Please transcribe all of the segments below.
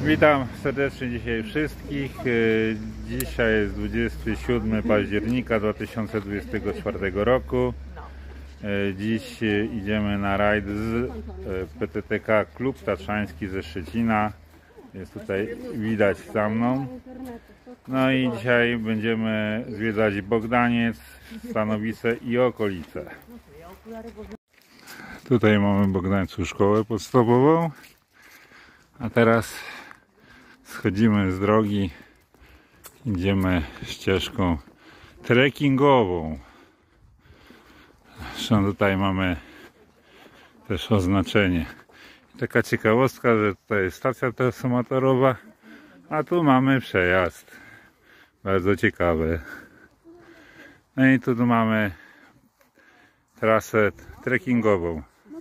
Witam serdecznie dzisiaj wszystkich. Dzisiaj jest 27 października 2024 roku. Dziś idziemy na rajd z PTTK Klub Tatrzański ze Szczecina. Jest tutaj widać za mną. No i dzisiaj będziemy zwiedzać Bogdaniec, Stanowice i okolice. Tutaj mamy w Bogdańcu szkołę podstawową. A teraz schodzimy z drogi, idziemy ścieżką trekkingową. Zresztą tutaj mamy też oznaczenie. Taka ciekawostka, że tutaj jest stacja transformatorowa, a tu mamy przejazd. Bardzo ciekawe. No i tu mamy trasę trekkingową.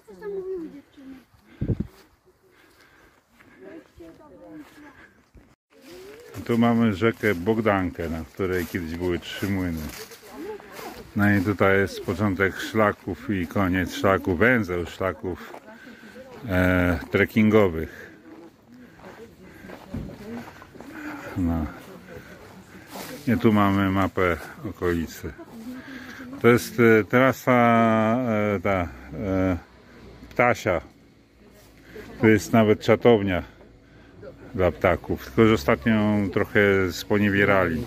Tu mamy rzekę Bogdankę, na której kiedyś były 3 młyny. No i tutaj jest początek szlaków i koniec szlaku, węzeł szlaków trekkingowych. No. I tu mamy mapę okolicy. To jest trasa ptasia. Tu jest nawet czatownia dla ptaków, tylko że ostatnio ją trochę sponiewierali.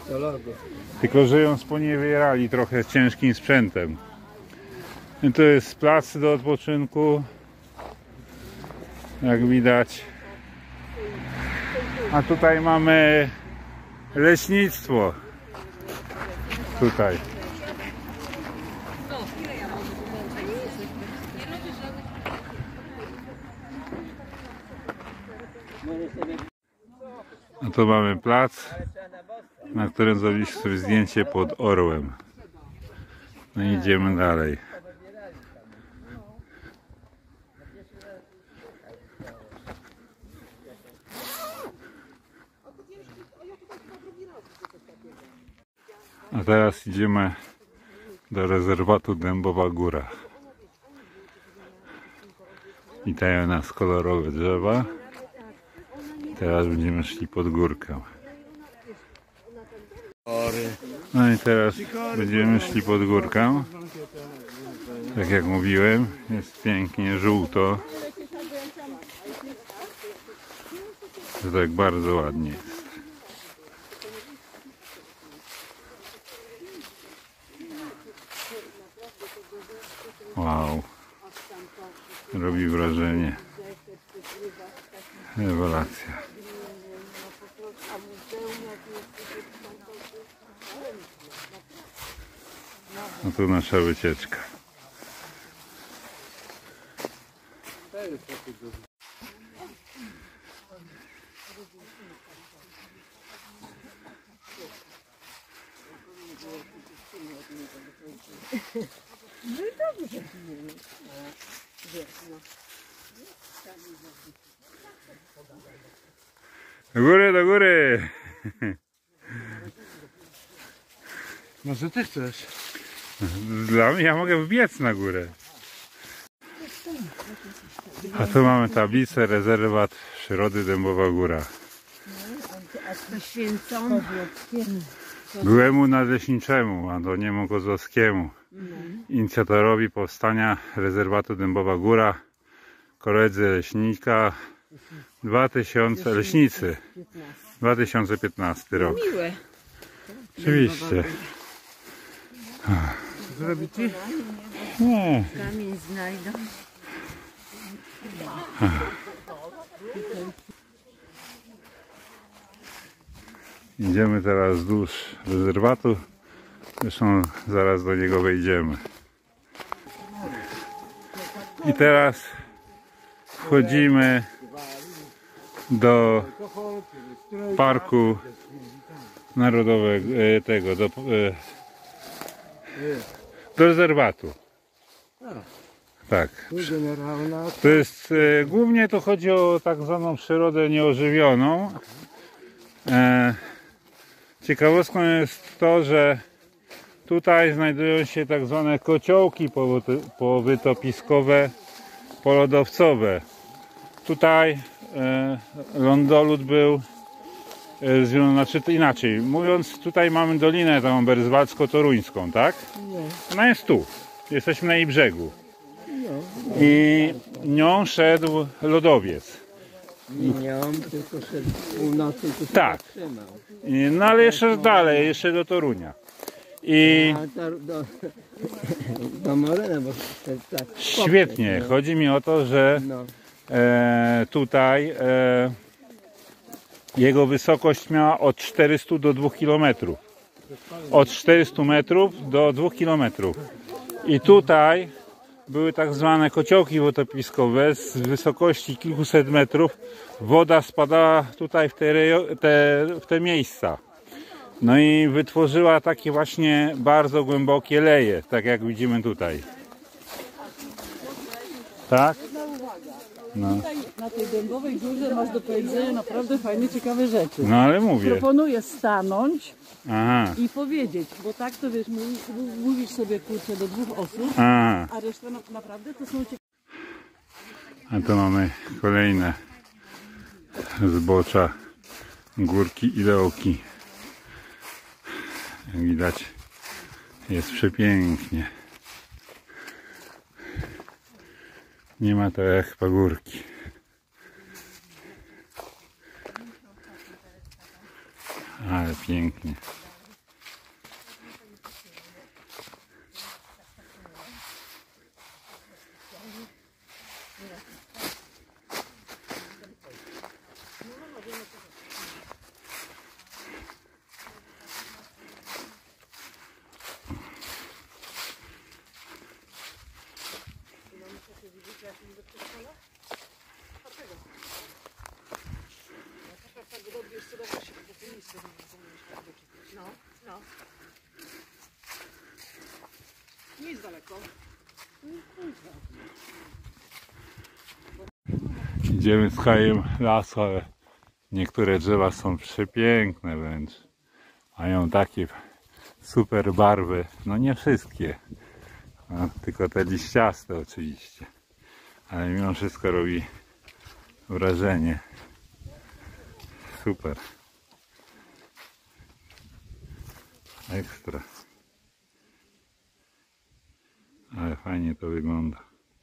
Trochę ciężkim sprzętem. I to jest plac do odpoczynku, jak widać. A tutaj mamy leśnictwo. Tutaj. A tu mamy plac, na którym zrobiliśmy sobie zdjęcie pod orłem. No i idziemy dalej. A teraz idziemy do rezerwatu Dębowa Góra. Witają nas kolorowe drzewa. Teraz będziemy szli pod górkę. No i teraz będziemy szli pod górkę. Tak jak mówiłem, jest pięknie żółto. To tak bardzo ładnie jest. Wow. Robi wrażenie. Rewelacja. No tu nasza wycieczka. Do góry, do góry! Może ty chcesz? Dla mnie, ja mogę wbiec na górę. A tu mamy tablicę, rezerwat przyrody Dębowa Góra. Poświęcony Byłemu nadleśniczemu, Antoniemu Kozłowskiemu, inicjatorowi powstania rezerwatu Dębowa Góra, koledzy leśnika, 2015 rok. miłe. Oczywiście. Zrobi ci? Nie. Kamień znajdą. Idziemy teraz wzdłuż rezerwatu. Zresztą zaraz do niego wejdziemy. I teraz wchodzimy do parku narodowego, do rezerwatu. Tak. To jest głównie to chodzi o tak zwaną przyrodę nieożywioną. Ciekawostką jest to, że tutaj znajdują się tak zwane kociołki powytopiskowe, polodowcowe. Tutaj lądolud był znaczy to inaczej. Mówiąc, tutaj mamy dolinę tą berzwaldzko-toruńską, tak? Ona jest tu. Jesteśmy na jej brzegu. I nią szedł lodowiec. Nią tylko szedł północy, tu się Tak. zatrzymał. No ale jeszcze dalej, jeszcze do Torunia. I A do Morena, bo to tak. świetnie. Chodzi mi o to, że No. tutaj jego wysokość miała od 400 do 2 km. Od 400 metrów do 2 km. I tutaj były tak zwane kociołki wodopiskowe z wysokości kilkuset metrów. Woda spadała tutaj w te miejsca. No i wytworzyła takie właśnie bardzo głębokie leje, tak jak widzimy tutaj. Tak? No. Tutaj na tej dębowej górze masz do powiedzenia naprawdę fajne, ciekawe rzeczy. No ale mówię. Proponuję stanąć Aha. i powiedzieć, bo tak to wiesz, mówisz sobie kurczę do 2 osób, Aha. a reszta naprawdę to są ciekawe. A tu mamy kolejne zbocza, górki i dołki. Jak widać, jest przepięknie. Nie ma to jak pagórki. Ale pięknie. Nie jest daleko. Idziemy z krajem lasu, ale niektóre drzewa są przepiękne wręcz. Mają takie super barwy. No nie wszystkie. No, tylko te liściaste oczywiście. Ale mimo wszystko robi wrażenie. Super. Ekstra. Ale fajnie to wygląda.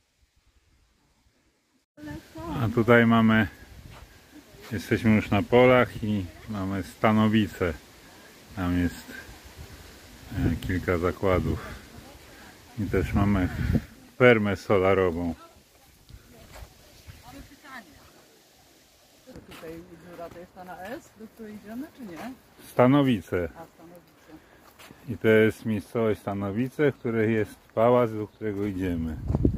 A tutaj mamy, jesteśmy już na polach i mamy stanowice. Tam jest kilka zakładów. I też mamy fermę solarową. Mamy pytanie. Tutaj dziura to jest ta na S, do której idziemy, czy nie? Stanowice. A, stanowisko. I to jest miejscowość Stanowice, w której jest pałac, do którego idziemy.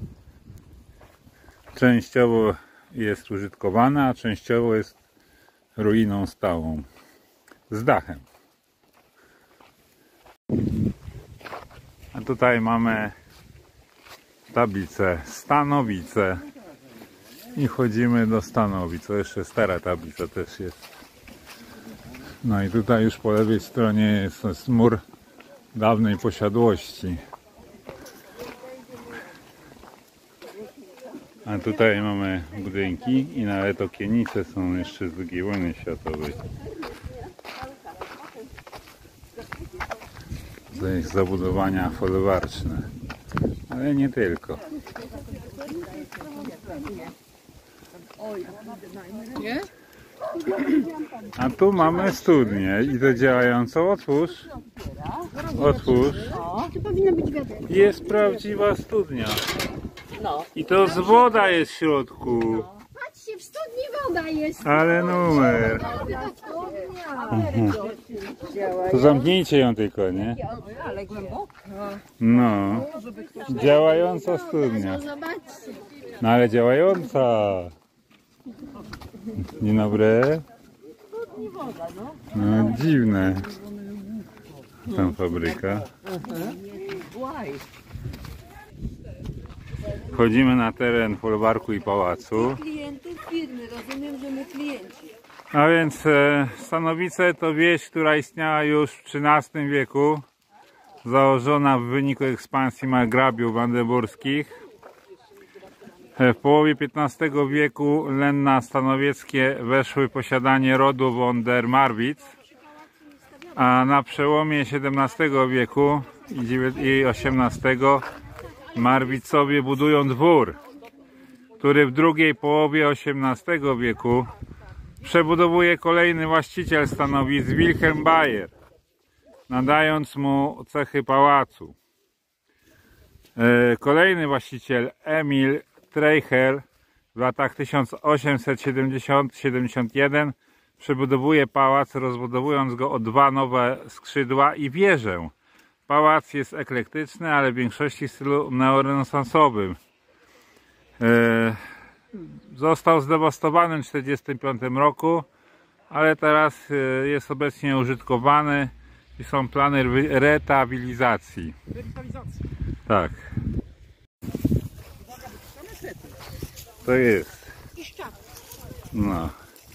Częściowo jest użytkowana, a częściowo jest ruiną stałą. Z dachem. A tutaj mamy tablicę Stanowice. I wchodzimy do Stanowic. To jeszcze stara tablica też jest. No i tutaj już po lewej stronie jest mur dawnej posiadłości. A tutaj mamy budynki i nawet okienice są jeszcze z II wojny światowej. To jest zabudowania folwarczne, ale nie tylko. Nie? A tu mamy studnię i to działającą. Otwórz. Otwórz. To powinno być wiadomo. Jest prawdziwa studnia. No. I to z woda jest w środku. Patrzcie, w studni woda jest. Ale numer. Studnia. To zamknijcie ją tylko, nie? Ale głęboko. No. Działająca studnia. Zobaczcie. No ale działająca. Dzień dobry. No dziwne. Tam fabryka. Wchodzimy na teren folwarku i pałacu. Klientów firmy, rozumiem, że my klienci. A więc Stanowice to wieś, która istniała już w XIII wieku. Założona w wyniku ekspansji margrabiów brandenburskich. W połowie XV wieku Lenna stanowieckie weszły w posiadanie rodu von der Marwitz, a na przełomie XVII wieku i XVIII Marwitzowie budują dwór, który w drugiej połowie XVIII wieku przebudowuje kolejny właściciel stanowisk, Wilhelm Bayer, nadając mu cechy pałacu. Kolejny właściciel, Emil Treichel, w latach 1870-71 przebudowuje pałac, rozbudowując go o 2 nowe skrzydła i wieżę. Pałac jest eklektyczny, ale w większości w stylu neorenesansowym. Został zdewastowany w 1945 roku, ale teraz jest obecnie użytkowany i są plany retabilizacji. Tak. To jest. No.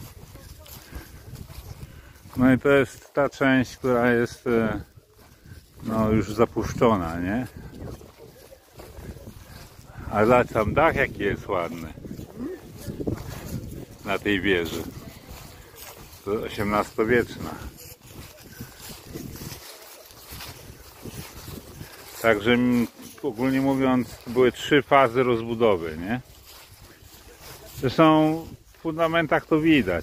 No i to jest ta część, która jest no już zapuszczona, nie? A zobacz tam dach jaki jest ładny na tej wieży. To XVIII-wieczna. Także ogólnie mówiąc były 3 fazy rozbudowy, nie? Zresztą w fundamentach to widać.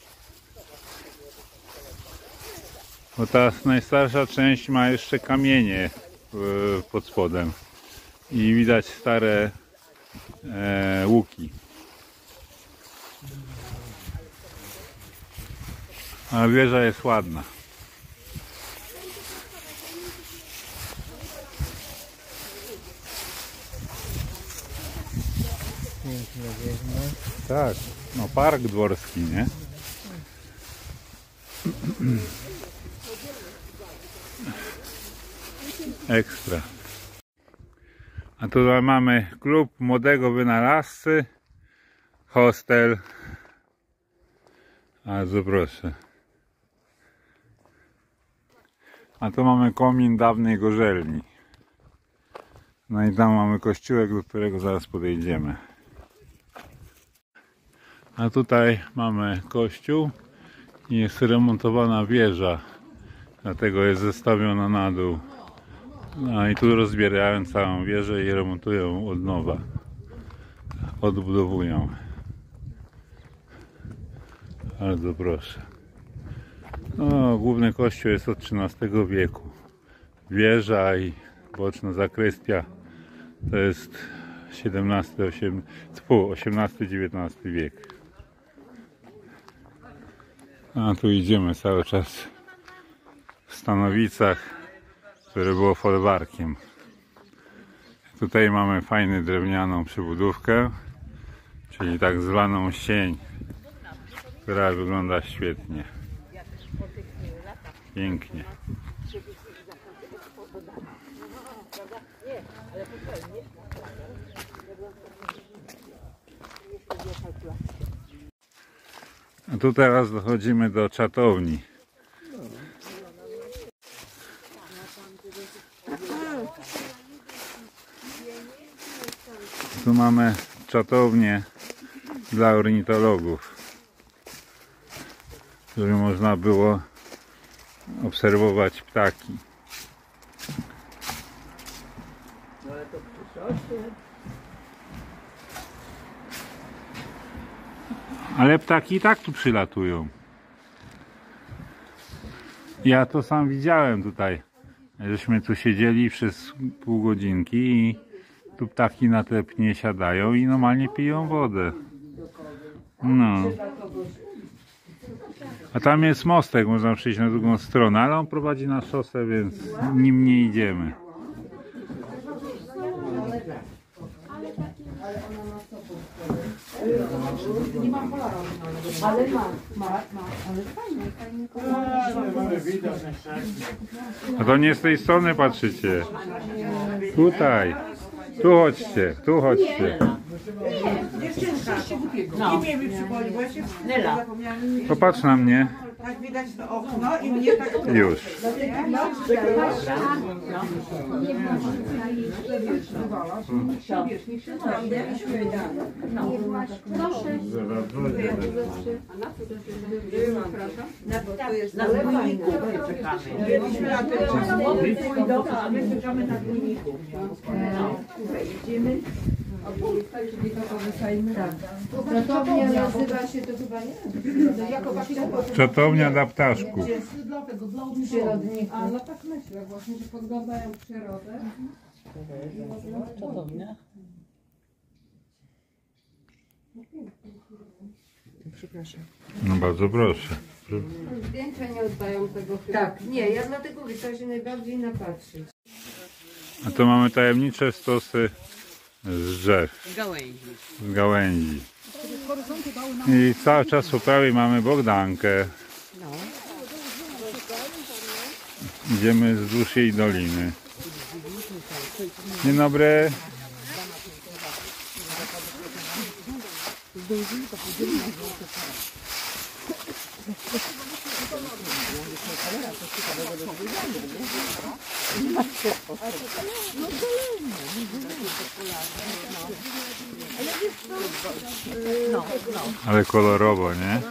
Bo ta najstarsza część ma jeszcze kamienie pod spodem i widać stare łuki. A wieża jest ładna. Tak, no park dworski, nie? Ekstra. A tutaj mamy klub młodego wynalazcy, hostel. Bardzo proszę. A tu mamy komin dawnej gorzelni. No i tam mamy kościółek, do którego zaraz podejdziemy. A tutaj mamy kościół i jest remontowana wieża, dlatego jest zestawiona na dół. No i tu rozbierają całą wieżę i remontują od nowa. Odbudowują. Bardzo proszę. No, główny kościół jest od XIII wieku. Wieża i boczna zakrystia to jest XVIII-XIX wiek. A tu idziemy cały czas w Stanowicach, które było folwarkiem. Tutaj mamy fajną drewnianą przybudówkę, czyli tak zwaną sień, która wygląda świetnie. Pięknie. A tu teraz dochodzimy do czatowni. Tu mamy czatownię dla ornitologów, w którym można było obserwować ptaki. Ale ptaki i tak tu przylatują. Ja to sam widziałem tutaj. Żeśmy tu siedzieli przez pół godzinki i tu ptaki na te pnie siadają i normalnie piją wodę. No. A tam jest mostek, można przejść na drugą stronę, ale on prowadzi na szosę, więc nim nie idziemy. A to nie z tej strony patrzycie. Tutaj. Tu chodźcie, tu chodźcie. Popatrz na mnie. Tak widać to okno i mnie tak... Już. Na Górniku czekamy. Byliśmy na tym a my czekamy na Górniku. Ratownia nazywa się to chyba nie? Czatownia dla ptaszków. Przyrodników. A no tak myślę właśnie, że podglądają przyrodę. Cudownie. No bardzo proszę. Zdjęcia nie oddają tego chyba. Tak, nie, ja dlatego mówię, trzeba się najbardziej napatrzyć. A to mamy tajemnicze stosy z drzew, z gałęzi. I cały czas po prawej mamy Bogdankę. Idziemy wzdłuż jej doliny. Dzień dobry. Ale kolorowo, nie?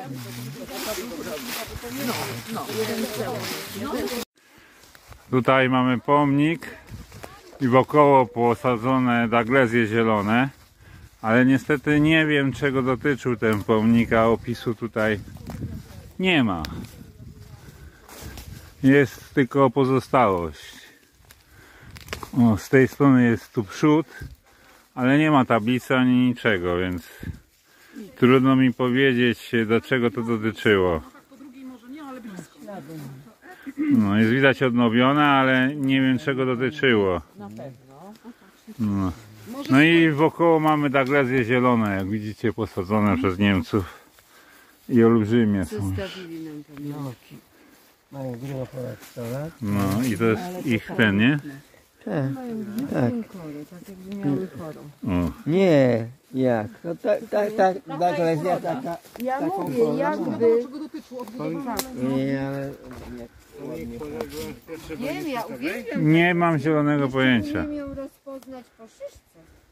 Tutaj mamy pomnik i wokoło posadzone daglezje zielone, ale niestety nie wiem, czego dotyczył ten pomnik, a opisu tutaj nie ma. Jest tylko pozostałość. O, z tej strony jest tu przód, ale nie ma tablicy ani niczego, więc trudno mi powiedzieć, do czego to dotyczyło. No, jest widać odnowione, ale nie wiem, czego dotyczyło. No, no i wokoło mamy daglezje zielone, jak widzicie, posadzone przez Niemców. I olbrzymie są. Zostawili nam pamiątki. Mają grubo ponad No i to jest ich ten, nie? Tak, tak. Tak jakby miały chorą. O. Nie, jak? No tak, daglezja taka. Ja taką mówię, formę jakby... Nie, ale... Nie wiem, ja uwielbiam, Nie mam zielonego pojęcia. nie miał rozpoznać po szyszce.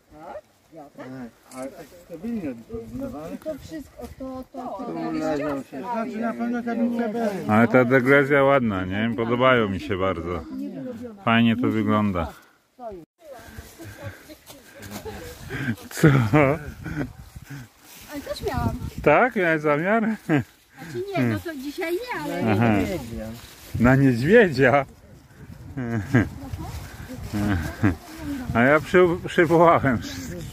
Ale tak stabilnie odbudowane. To wszystko, to. Znaczy na pewno tablica B. Ale ta deglezja ładna, nie? Podobają mi się bardzo. Fajnie to wygląda. Co? Ale też miałam. Tak? Miałeś zamiar? Znaczy nie, no to dzisiaj nie, ale... Aha. Na niedźwiedzia? A ja przywołałem wszystkich.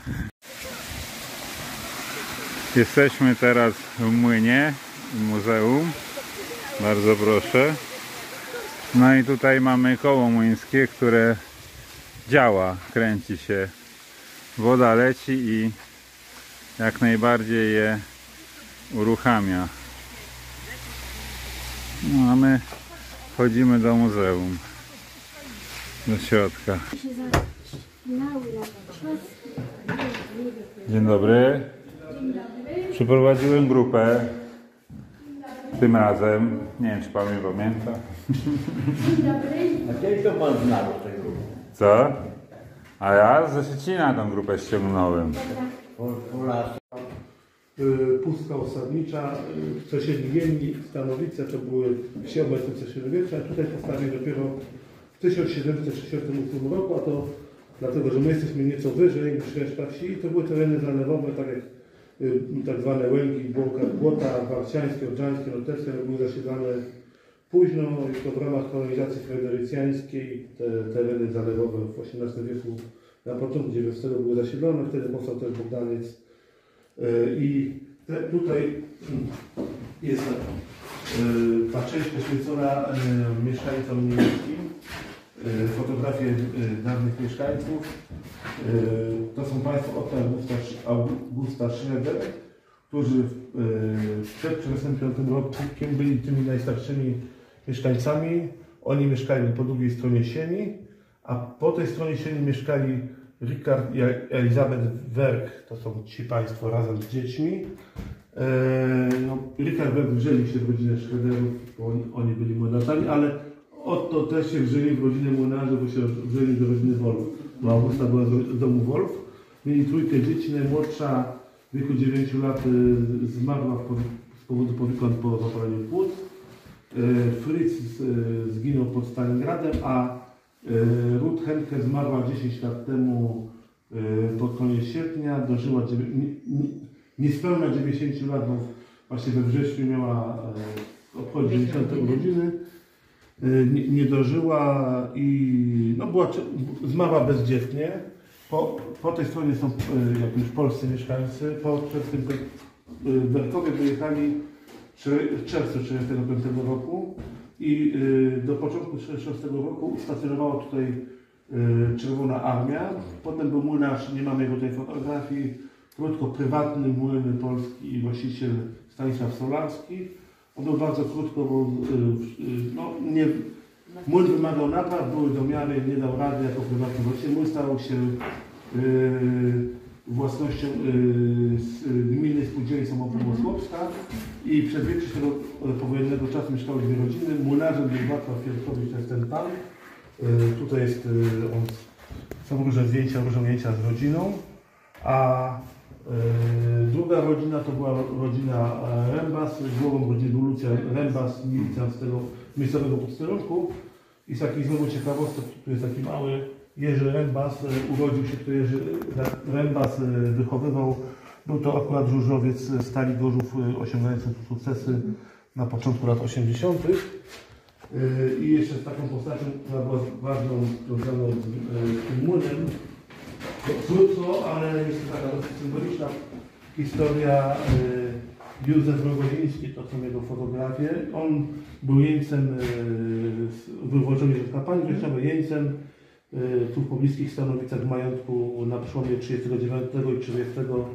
Jesteśmy teraz w młynie, w muzeum. Bardzo proszę. No i tutaj mamy koło młyńskie, które działa, kręci się. Woda leci i jak najbardziej je uruchamia. No a my wchodzimy do muzeum, do środka. Dzień dobry. Przyprowadziłem grupę. Tym razem. Nie wiem, czy pan mnie pamięta. A kiedy to pan znał tej grupy? Co? A ja ze Szczecina tą grupę ściągnąłem. Pustka osadnicza, przesiedlieni Stanowice to były wsi obecne średniowiecza, a tutaj powstali dopiero w 1768 roku, a to dlatego, że my jesteśmy nieco wyżej niż reszta wsi, to były tereny zalewowe, tak jak tak zwane łęki, błota warciańskie, odrzańskie, noteckie, były zasiedlane późno i to w ramach kolonizacji fredericjańskiej te tereny zalewowe w XVIII wieku, na początku XIX były zasiedlone, wtedy powstał też Bogdaniec. I tutaj jest ta część poświęcona mieszkańcom niemieckim, fotografie dawnych mieszkańców. To są Państwo Otto Augusta Schroeder, którzy przed 1945 rokiem byli tymi najstarszymi mieszkańcami. Oni mieszkali po drugiej stronie sieni, a po tej stronie sieni mieszkali Richard i Elizabeth Werk, to są ci Państwo razem z dziećmi. No, Richard wzięli się w rodzinę Schroederów, bo oni byli młynarzami, ale Otto też się wzięli w rodzinę młynarzy, bo się wzięli do rodziny Wolf. Bo Augusta była z domu Wolf. Mieli trójkę dzieci, najmłodsza w wieku 9 lat zmarła z powodu powikłań po zapaleniu płuc. Fritz zginął pod Stalingradem, a Ruth Henke zmarła 10 lat temu pod koniec sierpnia. Dożyła niespełna 90 lat, bo właśnie we wrześniu miała obchodzić 90 urodziny. Nie dożyła i no, zmarła bezdzietnie. Po tej stronie są jak już polscy mieszkańcy. Przed tym Berkowie wyjechali w czerwcu 1945 roku i do początku 1946 roku ustacjonowała tutaj Czerwona Armia. Potem był młynarz, nie mamy jego tej fotografii, krótko prywatny młyn polski i właściciel Stanisław Solarski. On był bardzo krótko, bo młyn wymagał napraw, były domiary, nie dał rady jako prywatny właściciel. Młyn stał się własnością gminy Spółdzielni Samopomoc-Chłopska i przez większość tego powojennego czasu mieszkały dwie rodziny. Młynarzem był Wacław Fierkowicz, to jest ten pan. Tutaj jest, są różne zdjęcia, różne ujęcia z rodziną. A druga rodzina to była rodzina Rembas. Głową rodziny był Lucjan Rembas, milicjant z tego miejscowego posterunku. I z takich znowu ciekawostek, tu jest taki mały Jerzy Rembas, urodził się, który Jerzy Rembas wychowywał. Był to akurat żużlowiec Stali Gorzów osiągający sukcesy na początku lat 80. I jeszcze z taką postacią, która była ważną, związaną z tym młynem. Krótko, ale jest to taka dosyć symboliczna historia. Józef Rogoziński, to są jego fotografie. On był jeńcem, wywożony z kampanii wrześniowej, jeńcem tu w pobliskich Stanowicach w majątku na przełomie 39 i 30.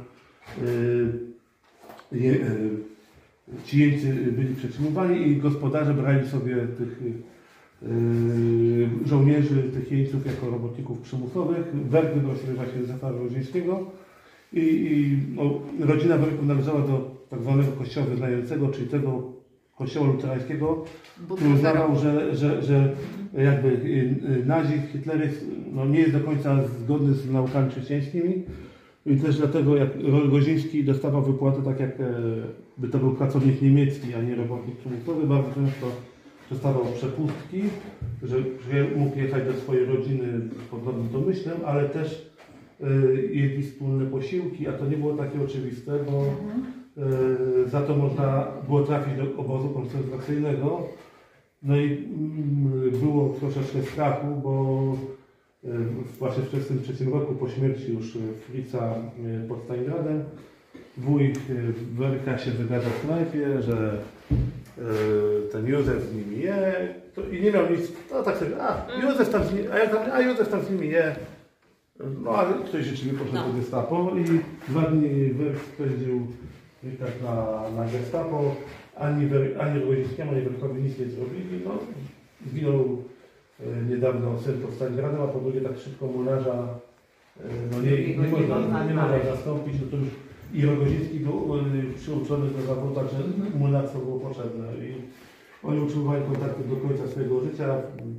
Ci jeńcy byli przetrzymywani i gospodarze brali sobie tych żołnierzy, tych jeńców jako robotników przymusowych. Werk wybrał sobie właśnie Józefa Rogozińskiego i rodzina Werków należała do tak zwanego kościoła wyznającego, czyli tego kościoła luterańskiego, który uznawał, że jakby nazizm, hitleryzm nie jest do końca zgodny z naukami chrześcijańskimi. I też dlatego, jak Rogoziński dostawał wypłatę tak, jakby to był pracownik niemiecki, a nie robotnik przymusowy, bardzo często dostawał przepustki, że mógł jechać do swojej rodziny pod dobrym domyślem, ale też jedli wspólne posiłki, a to nie było takie oczywiste, bo za to można było trafić do obozu koncentracyjnego. No i było troszeczkę strachu, bo właśnie w 1943 roku po śmierci już Fritza pod Stalingradem wuj Werka się wygadał w knajpie, że ten Józef z nimi je i nie miał nic, no tak sobie, Józef tam z nimi, Józef tam z nimi je. No ale ktoś rzeczywiście poszedł do Gestapo i 2 dni Werk spędził tak na Gestapo. Ani Rogozińskiemu, ani Werkowi nic nie zrobili. No, zginął niedawno syn pod Stalingradem, a po drugie tak szybko młynarza nie można zastąpić. No to już i Rogoziński był przyuczony do zawodu, także młynarstwo było potrzebne. I oni utrzymywali kontakty do końca swojego życia.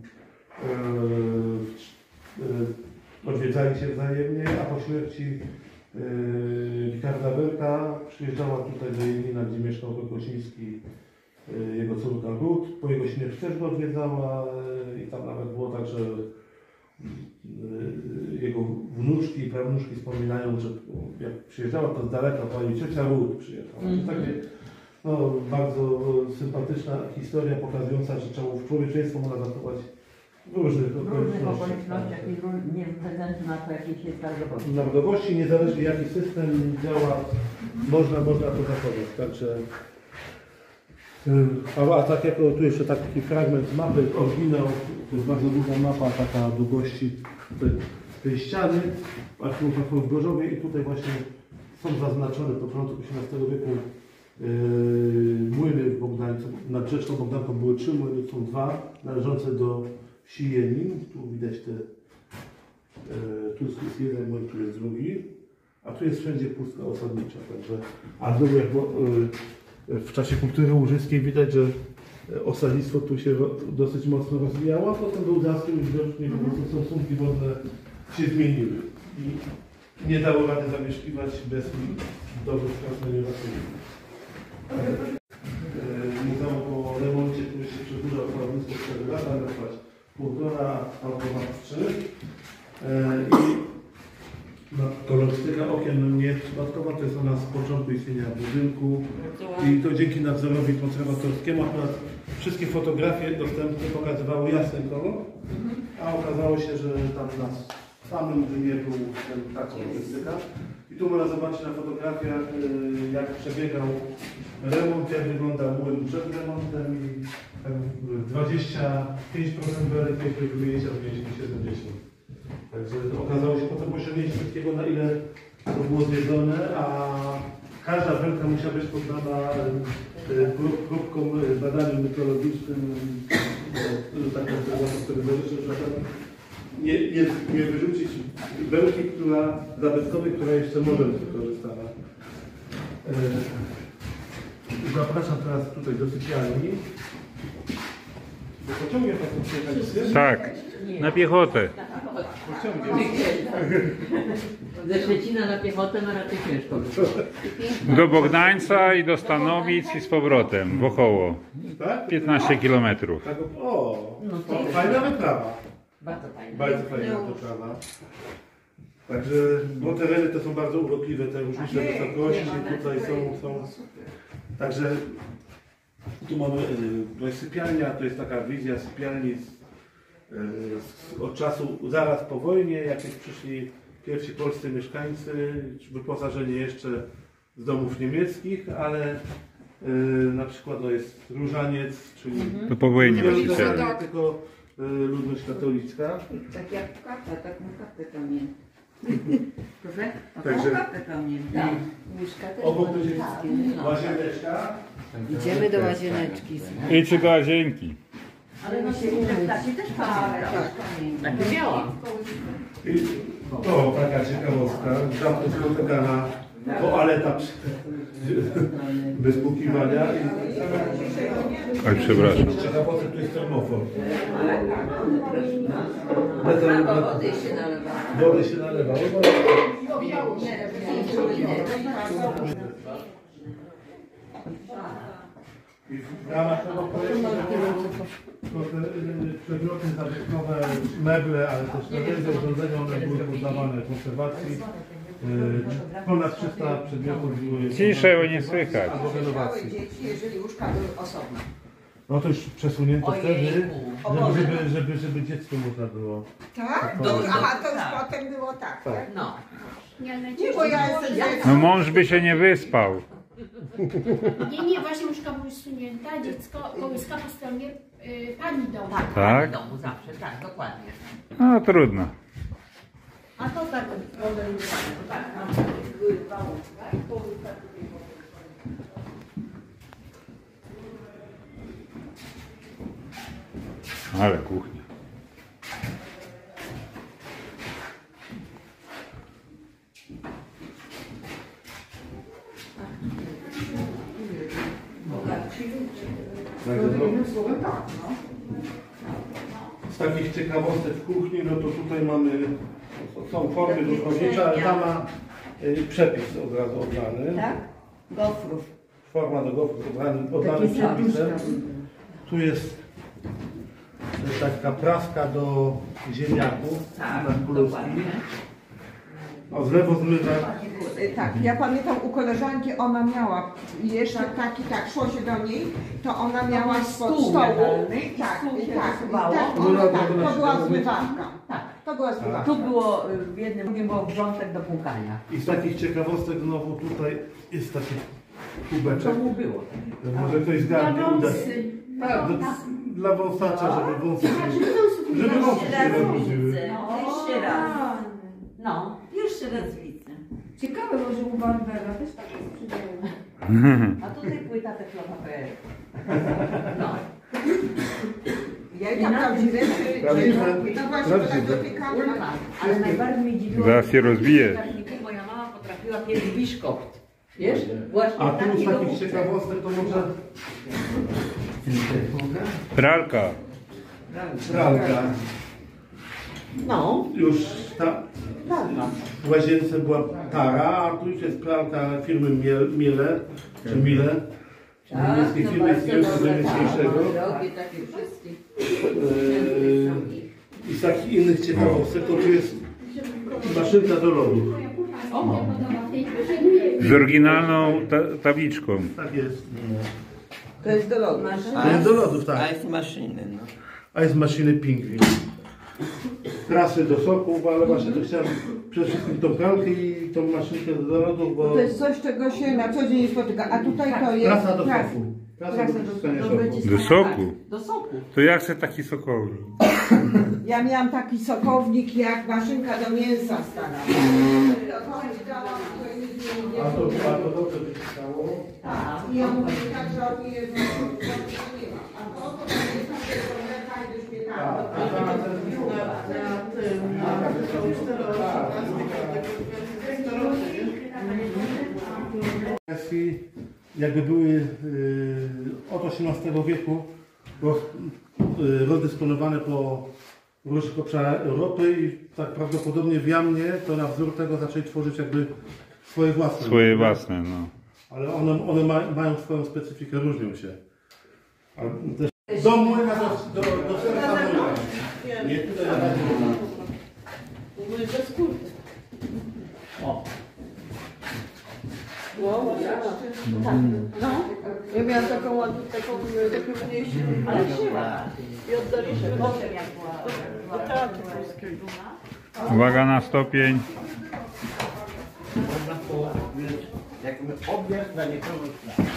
Odwiedzali się wzajemnie, a po śmierci Richarda Werka przyjeżdżała tutaj do Jelina, gdzie mieszkał Rogosiński, jego córka Ruth. Po jego śmierci też go odwiedzała i tam nawet było tak, że jego wnuczki i prawnuczki wspominają, że jak przyjeżdżała, to z daleka pani ciocia Ruth przyjechała. Takie, bardzo sympatyczna historia pokazująca, że człowieczeństwo można zachować w różnych okolicznościach i nie względu na to, jakiej jest narodowości. Narodowości, niezależnie jaki system działa, można to zachować. Także, a tak jak tu jeszcze taki fragment mapy, oryginał, to jest bardzo duża mapa, taka długości tej ściany, archiwum w Gorzowie i tutaj właśnie są zaznaczone po początku XVIII wieku młyny w Bogdańcu. Nad rzeczką Bogdanką były 3 młyny, są 2 należące do wsi Jelin. Tu widać tu jest jeden młyn, tu jest drugi. a tu jest wszędzie pustka osadnicza. Także, a znowu jak w czasie kultury łużyskiej widać, że osadnictwo tu się dosyć mocno rozwijało, a potem był zastój i widocznie po prostu stosunki wodne się zmieniły. I nie dało rady zamieszkiwać bez dobrych rozmiarów. Muzeum po remoncie, który się przedłużał prawnictwo 4 lata, na przykład 1,5, albo 3. I kolorystyka okien nie jest przypadkowa, to jest ona z początku istnienia budynku i to dzięki nadzorowi konserwatorskiemu akurat wszystkie fotografie dostępne pokazywały jasny kolor, a okazało się, że tam na samym dnie był ta kolorystyka. I tu można zobaczyć na fotografiach, jak przebiegał remont, jak wyglądał młyn przed remontem i 25% belek pięknych wyjęcia mieliśmy 70%. Także okazało się potem osiągnięcie wszystkiego, na ile to było zjedzone, a każda belka musiała być poddana próbkom, badaniom meteorologicznym, taką nie wyrzucić belki, zabytkowej, która jeszcze może być wykorzystana. Zapraszam teraz tutaj do sypialni. Do pociągiem przyjechaliście? Tak, na piechotę. Ze Szczecina na piechotę no raczej ciężko. Do Bogdańca i do Stanowic i z powrotem, wokoło. Tak? 15 km. Tak, o, fajna wyprawa. Bardzo fajnie. Bardzo fajna wyprawa. Także, bo tereny te są bardzo urokliwe, te różnice wysokości tutaj są. Także tu mamy to jest sypialnia, to jest taka wizja sypialni od czasu zaraz po wojnie, jak przyszli pierwsi polscy mieszkańcy, wyposażeni jeszcze z domów niemieckich, ale na przykład to jest różaniec, czyli To po wojnie nie właściciele. tylko ludność katolicka. Tak jak karta, taką kartę pamiętam. Proszę? Także Kartę pamiętam. Łóżka też obok były to jest takie. łazieneczka. Idziemy do łazieneczki. Idźcie do łazienki. Ale no się taki też pamiętam. Takie miałam. I to taka ciekawostka, tam jest spotykana toaleta bez pukiwania. Oj, przepraszam. Ciekawostek tu jest termofor. Wody się nalewa. Wody się nalewało. I w ramach tego projektu przedmioty zabytkowe, meble, ale też narzędzia, urządzenia, one były poddawane konserwacji. Ponad 300 przedmiotów były Ciszej, bo nie słychać. albo renowacji. Dzieci, jeżeli łóżka były osobno. No to już przesunięto Ojejku. wtedy, żeby dziecko można było. Tak? Aha, to już potem było tak. Tak. No. Nie, bo ja jestem No mąż by się nie wyspał. Nie, właśnie łóżka były zsunięta, dziecko, kołyska po stronie pani domu. Tak? W domu zawsze, tak, dokładnie. No trudno. A to tak modelowane, tak, były dwa łóżka i kołyska tutaj. Ale kuchnia. Z takich ciekawostek w kuchni, no to tutaj mamy, są formy duchownicze, ale tam ma przepis od razu oddany. Tak? Gofrów. Forma do gofrów oddany przepisem. Tu jest taka praska do ziemniaków na kulówki. O, z lewo zmywak. Tak, ja pamiętam u koleżanki, ona miała jeszcze taki, tak, szło się do niej, to ona miała spod Stół stołu. jadalny i Tak, stół się tak, wysuwało. to była zmywarka. Tak. To była zmywarka. Tu było w jednym, drugim było wrzątek do płukania. I z takich ciekawostek znowu tutaj jest taki To kubeczek. mu było. Może ktoś zgadnie. Tak, dla wąsacza, żeby wąsy się nie rozluźniły. Jeszcze raz. No, jeszcze raz widzę. Ciekawe, może u Barbera też tak sprzedają. A tutaj płyta teklowa PL. No. Ja i tam prawdziwe, to właśnie tak dotykałam. Ale najbardziej mnie dziwiło, Zaraz się rozbije. moja mama potrafiła była kiedyś biszkopt. Wiesz? Właśnie A tu z takiego takich kupca. ciekawostek to może Pralka. pralka. No, Już ta prawda. w łazience była tara, a tu już jest pralka firmy Miele, czy Mile. Niemieckiej firmy z niemieckiego. Drogie takie wszystkie. I z takich innych ciekawostek to tu jest maszynka do lodu. Z oryginalną tabliczką. Tak jest. To jest do lodu. To jest do lodów, tak. A jest maszyny, no. A jest maszyny Pingwin. Trasy do soków, ale właśnie to chciałem przede wszystkim tą pralkę i tą maszynkę do lodów, bo... To jest coś, czego się na co dzień nie spotyka. A tutaj to jest... Trasa do soku. Trasa do wciskania soku. Do soku? Do soku. To jak se taki sokownik? Ja miałam taki sokownik jak maszynka do mięsa stara. A to dobrze wyciskało. I ja mówię tak, że oni jedzą, nie ma. A to jest takie fajne śmietane. Jakby były od XVIII wieku rozdysponowane po różnych obszarach Europy i tak prawdopodobnie w Jamnie to na wzór tego zaczęli tworzyć jakby swoje własne. Swoje własne, no. Ale one mają swoją specyfikę, różnią się. Ale też do młyna, do serca młyna. Nie tutaj na razie. O. No, ja miałam taką ładną, taką mniejszą, ale siła. I oddaliśmy potem jak była do teatru polskiego. Uwaga na stopień. Można powiedzieć, jakby objazd na niepełnosprawnych.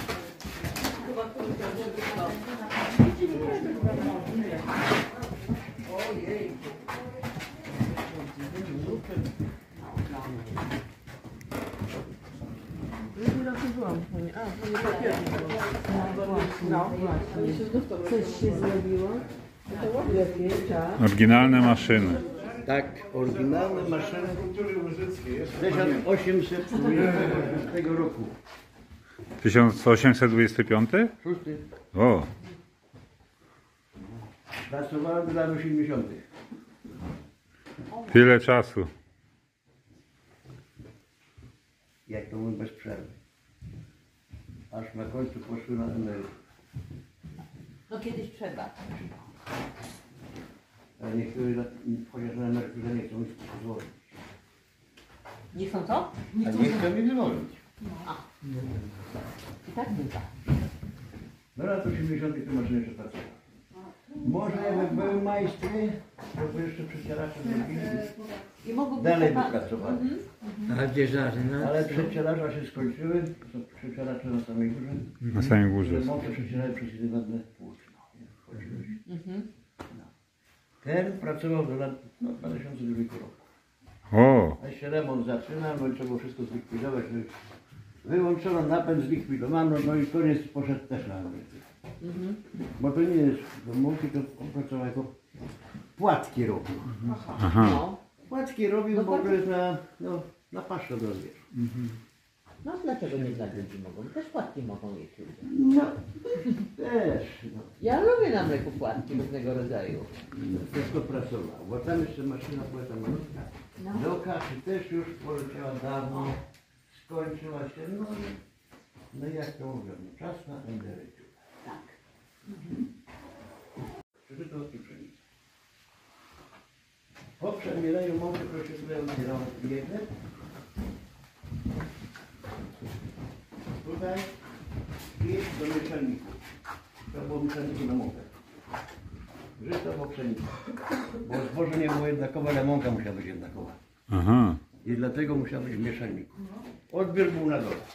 Coś się zrobiło? Lepiej, tak. Oryginalne maszyny. Tak, oryginalne maszyny 1820 roku. 1825? 6. O, Pracowałem do lat 80. tyle czasu. Jak to mówię, bez przerwy. Aż na końcu poszły na emeryturę. No kiedyś trzeba. Ale niektórzy, chociaż na emeryturze nie chcą mi pozwolić. Nie chcą to? A nie chcą mi zwolnić. I tak bywa. Do lat 80. to maszyny jeszcze pracowały. Może jakby były majstry, to by jeszcze przecieracze zrobili. I mogą Dalej by być pracowali. A gdzie żary, no? Ale przecieracze się skończyły, są przecieracze na samej górze. Na samej górze. Remonty przecieracze przez 1 lat płótno. No. Ten pracował do lat 2002 roku. O, A się remont zaczyna, no i trzeba było wszystko zlikwidować. Wyłączono napęd, zlikwidowano, no i koniec, poszedł też na emeryturę. Bo to nie jest domówki, to on pracował jako płatki robił. aha. No. Płatki robił No w ogóle na paszę do zwierząt. No dlaczego nie dla ludzi mogą? Też płatki mogą jeść ludzie. No, też, no. Ja lubię na mleku płatki różnego rodzaju. Wszystko pracowało, bo tam jeszcze maszyna była tam malutka. Do kasy też już poleciała dawno, skończyła się, no i jak to mówią, czas na emeryturę. Tak. Przeczytał i pszenicy. Po przemieleniu mąki proszę tutaj otwierał jedne. Tutaj i do mieszalniku. To było mieszalniku na mąkę. Żyto po pszenicy. Bo zboże nie było jednakowe, ale mąka musiała być jednakowa. Aha. I dlatego musiała być w mieszalniku. Odbiór był na dole.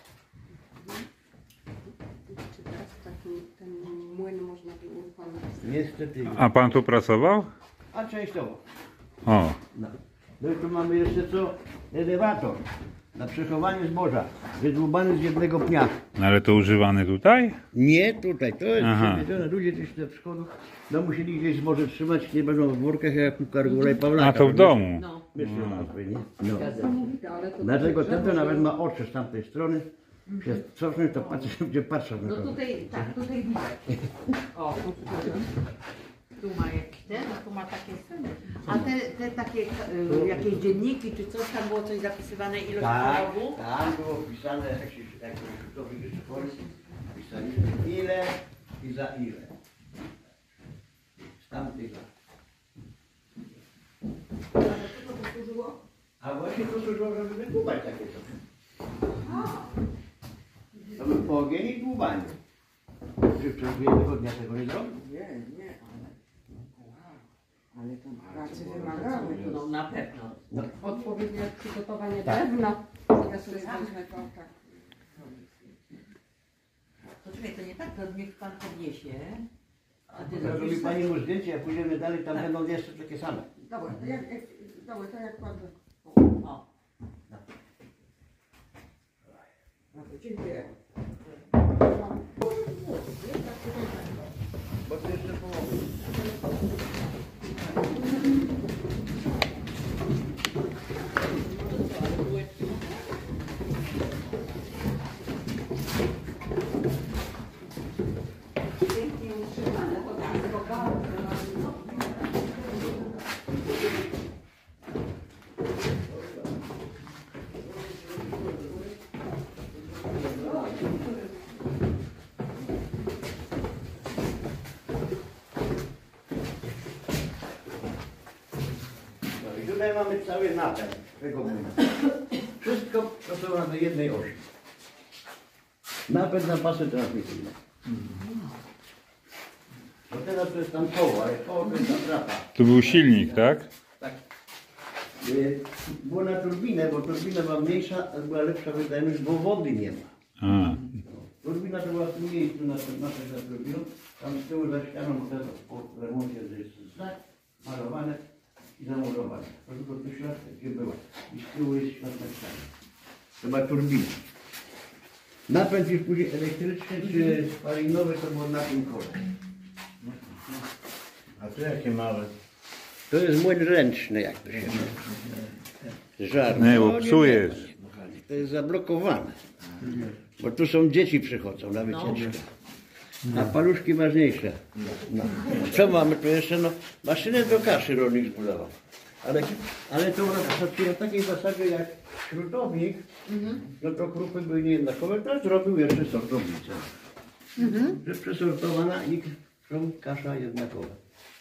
Czy teraz ten młyn można by uruchomić? Niestety. A pan tu pracował? A częściowo. O, No. No i tu mamy jeszcze co? Elewator. Na przechowanie zboża. Wydłubany z jednego pnia. no ale to używany tutaj? Nie tutaj, to jest Aha. przewiedzone. Ludzie gdzieś w schodach, no musieli gdzieś zboże trzymać, nie będą w workach jak u Kargula i Pawlaka. A to w domu. No. Myślę nazwy, nie? No. Niesamowite, ale to... Dlatego ten to nawet ma oczy z tamtej strony. Się cofnąć, to patrzy, gdzie patrzą na No to. tutaj, tak, tutaj widać. O, tu ma jakiś ten, a tu ma takie sceny. A te takie jakieś dzienniki, czy coś tam było coś zapisywane, ilość chorobów? Tam było wpisane, jak rzutowi wysokości, pisali ile i za ile. Z tamtych lat. A właśnie to służyło, żeby wykupać takie coś. To był pogień i dłubanie. Czy przez jednego dnia tego nie zrobił? Nie, ale to pracy wymagały. No na pewno. No. Odpowiednie przygotowanie Tak. drewna. Ja sobie wezmę kontakt. To czekaj, to nie tak, to niech pan podniesie. A ty Zrobi zrobisz pani mu zdjęcie, jak pójdziemy dalej, tam będą jeszcze takie same. Dobra, to jak pan... O. Dziękuję. Bo to jeszcze połowa. Pięknie utrzymane, to tak, to bardzo. No i tutaj mamy cały napęd tego młyna. Wszystko prostowane do jednej osi. Napęd na pasy transmisyjne. Bo teraz to jest tam koło, ale koło to jest atrapa. Tu był silnik, tak? Tak. Było na turbinę, bo turbina była mniejsza, a była lepsza wydajność, bo wody nie ma. A, Turbina to była w tym miejscu na turbiną, tam z tyłu za ścianą teraz po remoncie jest znak malowane i zamurowane. To tylko tu środek, gdzie była. I z tyłu jest środek ściany. To była turbina. Napęd już później elektryczny czy spalinowy to było na tym kole. A tu jakie małe? To jest młyn ręczny, jak to się mówi. Żar. nie, bo No, psujesz. To jest zablokowane. Bo tu są dzieci przychodzą na wycieczkę. A paluszki ważniejsze. No. Co mamy tu jeszcze? No, maszynę do kaszy rolnik zbudował. Ale to pracuje w takiej zasadzie jak śrutownik, no to krupy były niejednakowe, to zrobił jeszcze sortownicę. Że przesortowana i kasza jednakowa.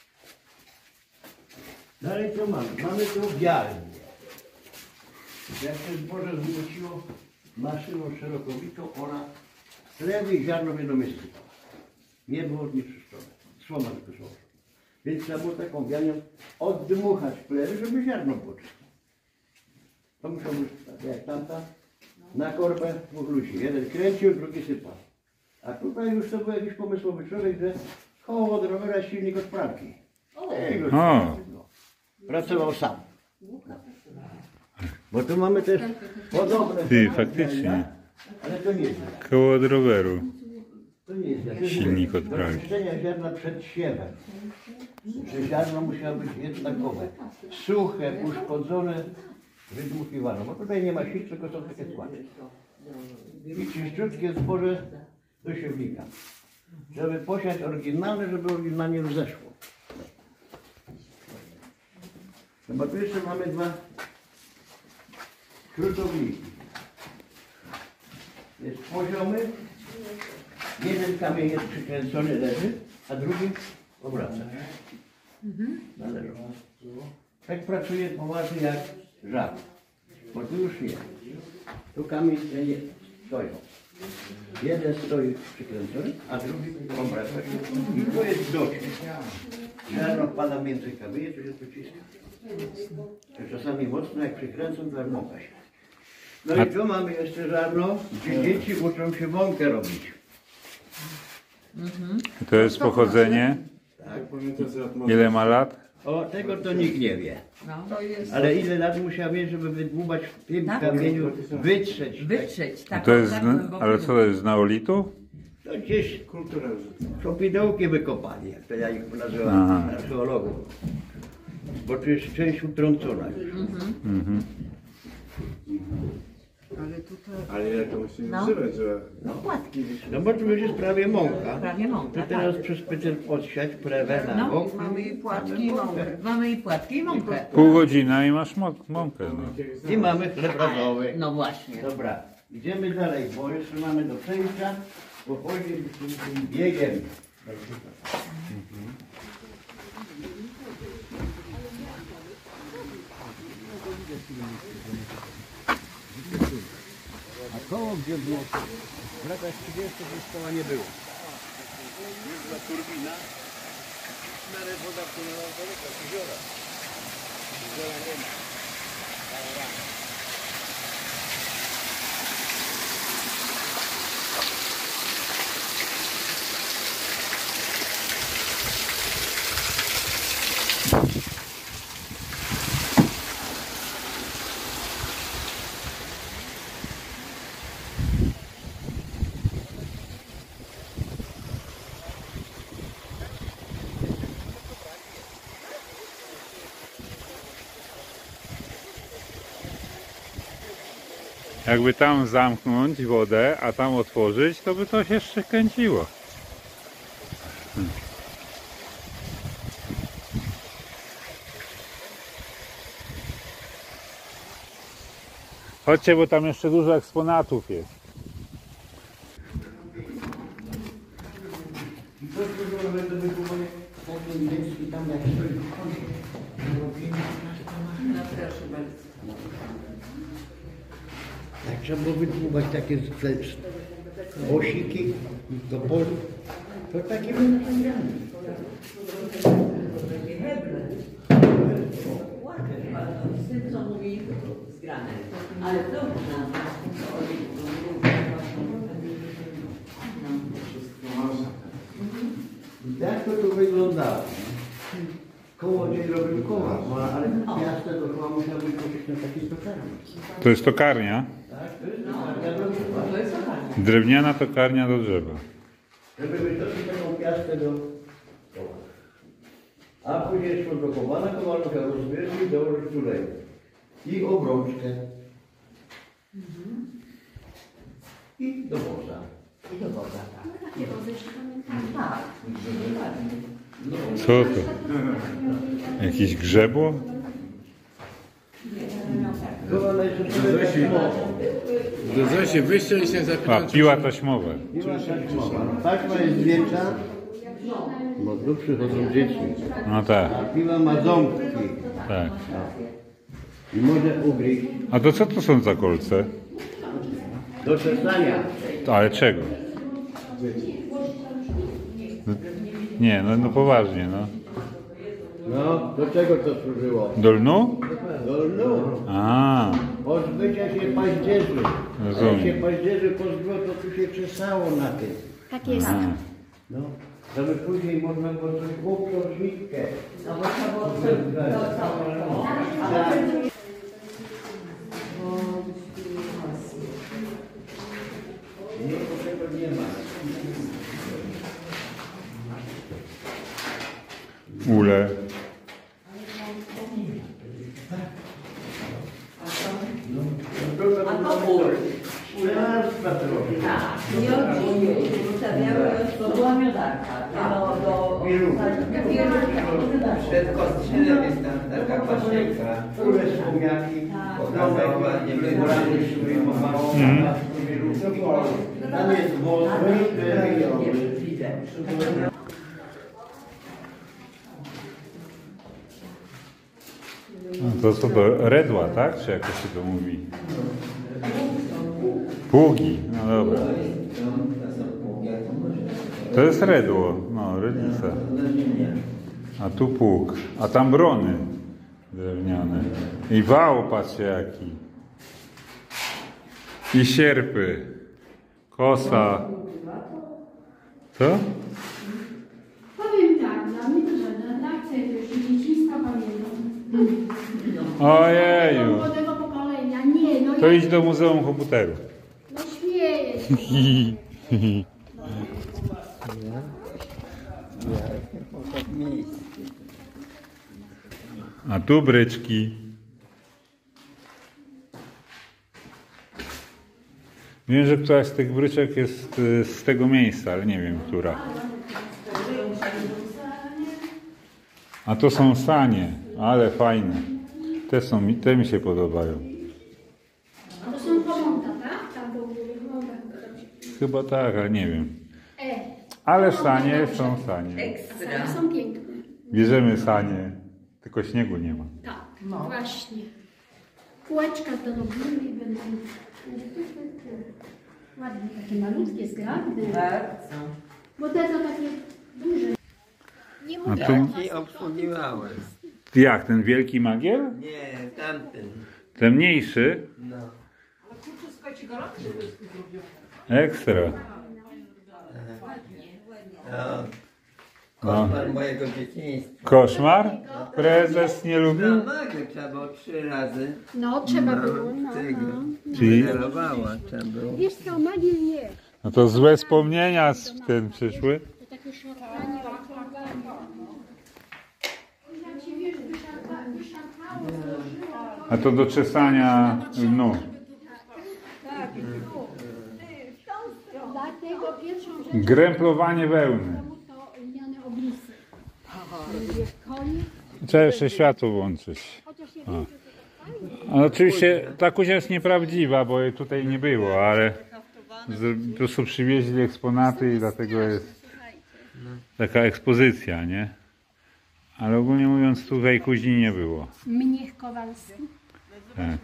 Dalej co mamy? Mamy tu wiarnię. Jak się zboże zwróciło maszyną szerokowitą, ona chleby i ziarno w jedno miejsce sypała. Nie było nieczyszczone. Słoma tylko słoma. Więc trzeba było taką wiarnią oddmuchać chlewy, żeby ziarno było czyste. To musiał być tak jak tamta. Na korbę dwóch ludzi. Jeden kręcił, drugi sypał. A tutaj już to był jakiś pomysłowy człowiek, że koło od rowera silnik od pralki. O. Pracował sam. Bo tu mamy też podobne. Ty, faktycznie. Ale to nie jest. Koło od roweru. To nie jest. Silnik od pralki. Do czyszczenia ziarna przed siewem. Że ziarno musiało być jednakowe. Suche, uszkodzone, wydmuchiwano. Bo tutaj nie ma sił, tylko są takie składy. I czyściutkie zboże do siewnika. Żeby posiać oryginalne, żeby oryginalnie rozeszło. No bo tu jeszcze mamy dwa śrutowniki. Jest poziomy. Jeden kamień jest przykręcony, leży, a drugi obraca. Należy. Tak pracuje poważnie jak żab. Bo tu już nie. Tu kamień nie stoją. Jeden stoi przykręcony, a drugi obraca się. I to jest docisk. Ziarno pada między kamienie, to się dociska. Czasami mocno, jak przykręcą, to moka się. No i tu mamy jeszcze żarno, gdzie dzieci uczą się wąkę robić. To jest pochodzenie. Tak. Ile ma lat? O, tego to nikt nie wie. To jest... Ale ile lat musiał mieć, żeby wydłubać w tym kamieniu, wytrzeć. Wytrzeć, tak. To jest, tak ale co to jest, z neolitu? To gdzieś są pidełki wykopali, jak to ja ich nazywam, Aha. archeologów. bo tu jest część utrącona. Mhm. Ale tutaj... Ale jak to musi No. używać, że... No płatki wyszły. No bo tu już jest prawie mąka. Prawie mąka, To teraz tak. przez pytel odsiać plewę na No, bok. mamy i płatki i mąkę. Mamy i płatki i mąkę. Pół godzina i masz mąkę. No. I mamy chleb razowy. No właśnie. Dobra, idziemy dalej, bo jeszcze mamy do przejścia, bo później tym biegiem. A koło gdzie było? W latach 30 już koła nie było. Jakby tam zamknąć wodę, a tam otworzyć, to by to się jeszcze kręciło. Chodźcie, bo tam jeszcze dużo eksponatów jest. I to dużo to by było takie dziecki tam jak No proszę bardzo. Jak trzeba było wydłubać takie osiki do polu, to takie by nagrane. Z tym co mówi zgrane. Ale to I tak to tu wyglądało. Koło nie robił koła, ale miasto dookoła musiało być na takiej tokarni. To jest tokarnia. Tak, to jest tokarnia do drzewa. to jest okazja. Drewniana tokarnia do drzewa. Żeby wytoczyć taką piastę do koła. A później szło do kowana, kowalucha rozbierze i dołożyć tulej. I obrączkę. I do woza. I do woda, tak. Takie wozy jeszcze pamiętam. Tak, Co to? Jakieś grzebło? Kowana jeszcze sobie Do Zosi wyjście i się A, zapytać. piła taśmowe. taśma jest większa, bo tu przychodzą dzieci. No tak, A piwa ma ząbki. tak. I może ugryźć A to co to są za kolce? do czesania. Ale czego? Nie, no poważnie, no. No, do czego to służyło? Do lnu? Do lnu. A, Pozbycia się paździerzy. A jak się rozumiem. paździerzy pozbyło, to tu się czesało na tym. Tak jest. No, żeby później można było coś uprząć nitkę. no bo trzeba było to Nie, to tego nie ma. Ule. A to ból. Ularstwa trochę. Tak, miodzi zostawiały, to była miodarka. Do Przedkostrzylem jest tam taka pasieka. Ule wspomniaki. Pokazał ładnie wybrany. Tam jest włos, No to co to? Redła, tak? Czy jakoś się to mówi? Pługi, no dobra. To jest redło, no, rednica. A tu pług, a tam brony drewniane. I wał, patrzcie jaki. I sierpy. Kosa. Co? Powiem tak, dla mnie to żadna akcja, to jeszcze dzieciństwa pamiętam. Ojeju. Młodego pokolenia, nie, no To ja, idź do Muzeum Komputerów. no śmieję się. A tu bryczki. Wiem, że któraś z tych bryczek jest z tego miejsca, ale nie wiem, która. A to są sanie, ale fajne. Te mi się podobają. To są pomąta, tak? Tam do góry, pomąta. Chyba tak, ale nie wiem. Ale sanie są sanie. Sanie są piękne. Bierzemy sanie, tylko śniegu nie ma. Tak, właśnie. Kółeczka dorobimy i będą ładne, takie malutkie, zgrabne. Bardzo. Bo te to takie duże. Nie A mówię. tu? Taki obsługiwałem. Jak, ten wielki magiel? Nie, tamten. Ten mniejszy? No. Ekstra. No. Koszmar mojego dzieciństwa. Koszmar? Prezes nie lubił? Na magę trzeba było 3 razy. No, trzeba było. No, Tego. Czyli- Darowała, trzeba było. Wiesz co, magiel nie. No to złe wspomnienia z tym przyszły. To takie szarpanie, wyciąganie. Jak się wiesz, wyszarpało, złożyło. A to do czesania lnu. Dlatego pierwszą rzecz Gręplowanie wełny. to lniane oblisy. Mówię, konie, Trzeba jeszcze światło włączyć. chociaż ja wiem, że to tak fajnie. Ale oczywiście ta kuzia jest nieprawdziwa, bo jej tutaj nie było, ale po prostu przywieźli eksponaty i dlatego jest taka ekspozycja, nie? Ale ogólnie mówiąc tutaj kuźni nie było. Mniech Kowalski. Tak.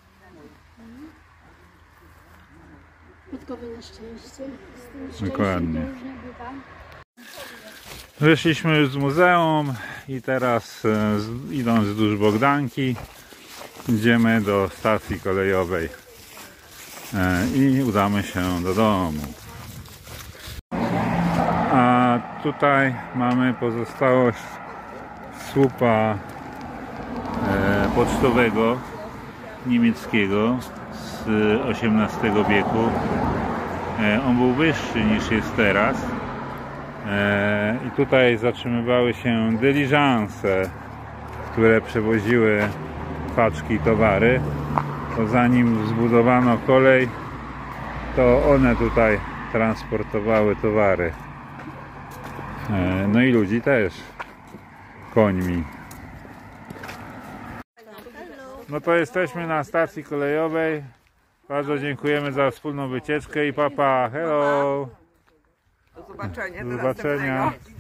Podkowy na szczęście. Z tym szczęściem Dokładnie. to różnie bywa. Wyszliśmy już z muzeum i teraz idąc wzdłuż Bogdanki idziemy do stacji kolejowej i udamy się do domu. A tutaj mamy pozostałość słupa pocztowego niemieckiego z XVIII wieku. On był wyższy niż jest teraz. I tutaj zatrzymywały się dyliżanse, które przewoziły paczki i towary. To zanim zbudowano kolej, to one tutaj transportowały towary. No i ludzi też końmi. No to jesteśmy na stacji kolejowej. Bardzo dziękujemy za wspólną wycieczkę i papa, hello! Do zobaczenia. Do zobaczenia.